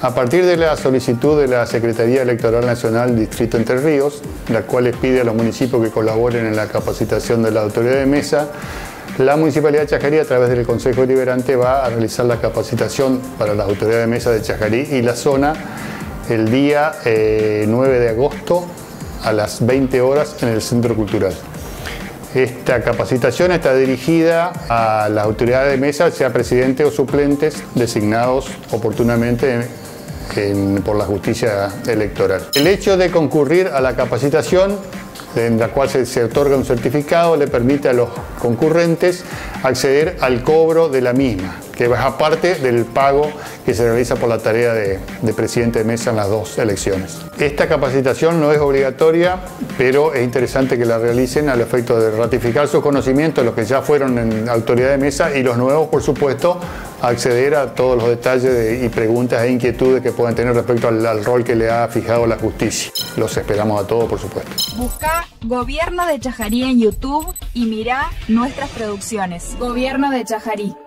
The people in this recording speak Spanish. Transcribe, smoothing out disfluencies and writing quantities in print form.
A partir de la solicitud de la Secretaría Electoral Nacional Distrito Entre Ríos, la cual les pide a los municipios que colaboren en la capacitación de la autoridad de mesa, la Municipalidad de Chajarí, a través del Consejo Deliberante, va a realizar la capacitación para las autoridades de mesa de Chajarí y la zona el día 9 de agosto a las 20 horas en el Centro Cultural. Esta capacitación está dirigida a las autoridades de mesa, sea presidentes o suplentes, designados oportunamente por la justicia electoral. El hecho de concurrir a la capacitación, en la cual se otorga un certificado, le permite a los concurrentes acceder al cobro de la misma, que es aparte del pago que se realiza por la tarea de presidente de mesa en las dos elecciones. Esta capacitación no es obligatoria, pero es interesante que la realicen al efecto de ratificar sus conocimientos, los que ya fueron en autoridad de mesa, y los nuevos, por supuesto, acceder a todos los detalles y preguntas e inquietudes que puedan tener respecto al rol que le ha fijado la justicia. Los esperamos a todos, por supuesto. Busca Gobierno de Chajarí en YouTube y mirá nuestras producciones. Gobierno de Chajarí.